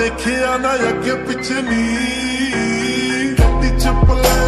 ਦੇਖਿਆ ਨਾ ਅੱਗੇ ਪਿੱਛੇ ਨੀ ਗੱਡੀ ਚ ਪਲੈਨ